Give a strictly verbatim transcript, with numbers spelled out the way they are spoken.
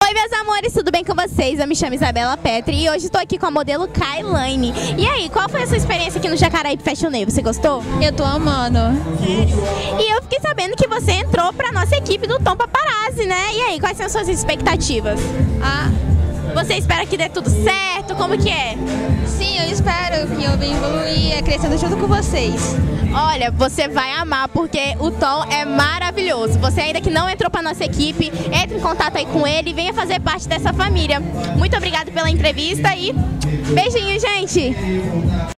Oi, meus amores, tudo bem com vocês? Eu me chamo Isabela Petri e hoje estou aqui com a modelo Kailane. E aí, qual foi a sua experiência aqui no Jacaraípe Fashion Day? Você gostou? Eu tô amando. E eu fiquei sabendo que você entrou pra nossa equipe do Tom Paparazzi, né? E aí, quais são as suas expectativas? Ah, Você espera que dê tudo certo? Como que é? sim, eu espero que eu venha evoluir crescendo junto com vocês. Olha, você vai amar porque o Tom é maravilhoso. Você ainda que não entrou pra nossa equipe, entre em contato aí com ele e venha fazer parte dessa família. Muito obrigada pela entrevista e beijinho, gente!